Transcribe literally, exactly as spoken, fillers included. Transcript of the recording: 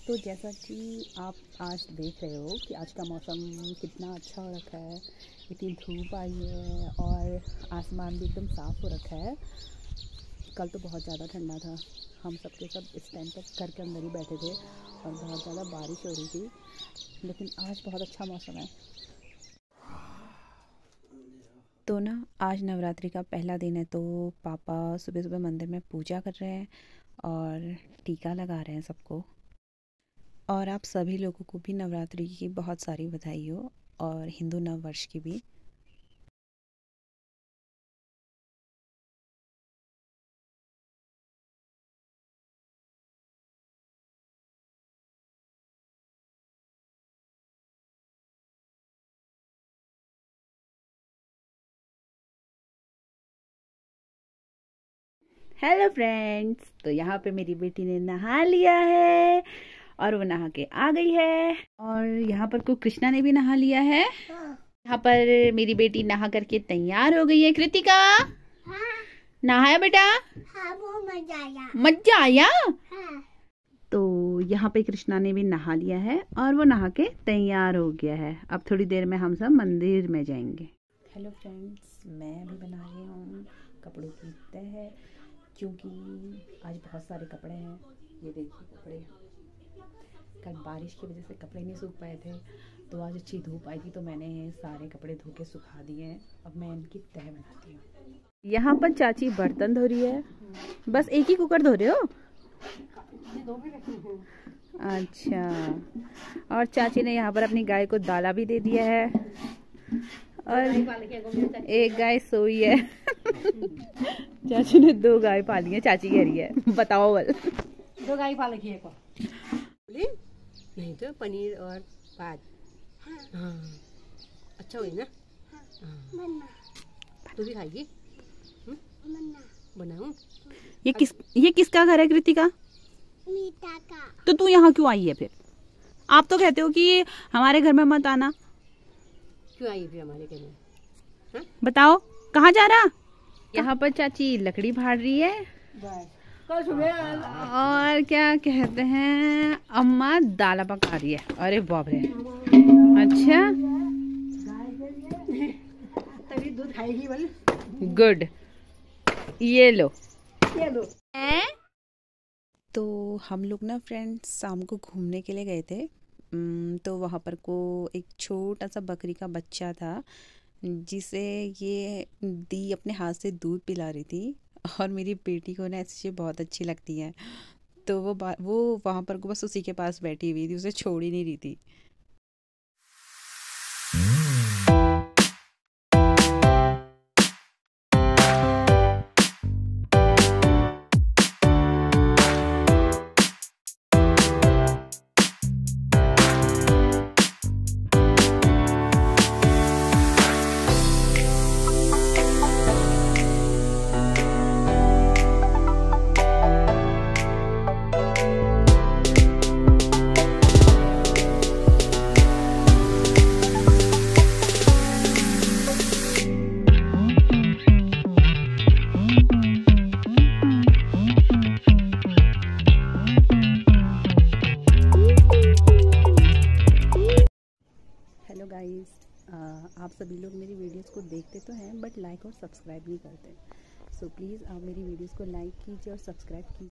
तो जैसा कि आप आज देख रहे हो कि आज का मौसम कितना अच्छा हो रखा है, इतनी धूप आई है और आसमान भी एकदम साफ़ हो रखा है। कल तो बहुत ज़्यादा ठंडा था, हम सब के सब इस टाइम तक घर के अंदर ही बैठे थे और बहुत ज़्यादा बारिश हो रही थी, लेकिन आज बहुत अच्छा मौसम है। तो ना आज नवरात्रि का पहला दिन है, तो पापा सुबह सुबह मंदिर में पूजा कर रहे हैं और टीका लगा रहे हैं सबको। और आप सभी लोगों को भी नवरात्रि की बहुत सारी बधाई हो और हिंदू नव वर्ष की भी। हेलो फ्रेंड्स, तो यहाँ पे मेरी बेटी ने नहा लिया है और वो नहा के आ गई है। और यहाँ पर को कृष्णा ने भी नहा लिया है। यहाँ पर मेरी बेटी नहा करके तैयार हो गई है। कृतिका, हाँ। नहाया बेटा? हाँ, बहुत मजा आया। मजा आया? हाँ। तो यहाँ पे कृष्णा ने भी नहा लिया है और वो नहा के तैयार हो गया है। अब थोड़ी देर में हम सब मंदिर में जाएंगे। हेलो फ्रेंड्स, मैं अभी बना रही हूँ कपड़ों की तह, क्योंकि आज बहुत सारे कपड़े हैं। ये देखिए कपड़े, कल बारिश की वजह से कपड़े नहीं सूख पाए थे, तो आज अच्छी धूप आई थी तो मैंने सारे कपड़े धो के सुखा दिए हैं। अब मैं इनकी तह बनाती हूँ। यहाँ पर चाची बर्तन धो रही है। बस एक ही कुकर धो रहे हो? अच्छा। और चाची ने यहाँ पर अपनी गाय को दाला भी दे दिया है और एक गाय सोई है। चाची ने दो गाय पाली है, चाची कह रही है। बताओ बल। दो गाय पाल रखी है को नहीं तो पनीर और भात। हाँ, अच्छा हुई ना? हाँ। तू भी खाएगी? बनाऊं? ये किस ये किसका घर है कृतिका? मीता का। तो तू यहाँ क्यों आई है फिर? आप तो कहते हो कि हमारे घर में मत आना। क्यों आई फिर हमारे घर में? हा? बताओ कहाँ जा रहा? यहाँ पर चाची लकड़ी फाड़ रही है कल सुबह। और क्या कहते हैं, अम्मा दाला पका रही है। अरे बाप रे, अच्छा तभी दूध खाएगी बोल। गुड, ये लो ये लो। तो हम लोग ना फ्रेंड्स शाम को घूमने के लिए गए थे। तो वहाँ पर को एक छोटा सा बकरी का बच्चा था, जिसे ये दी अपने हाथ से दूध पिला रही थी। और मेरी बेटी को ना ऐसी चीज़ें बहुत अच्छी लगती हैं, तो वो वो वहाँ पर को बस उसी के पास बैठी हुई थी, उसे छोड़ ही नहीं रही थी। हेलो गाइस, आप सभी लोग मेरी वीडियोस को देखते तो हैं बट लाइक और सब्सक्राइब नहीं करते। सो प्लीज़ आप मेरी वीडियोस को लाइक कीजिए और सब्सक्राइब कीजिए।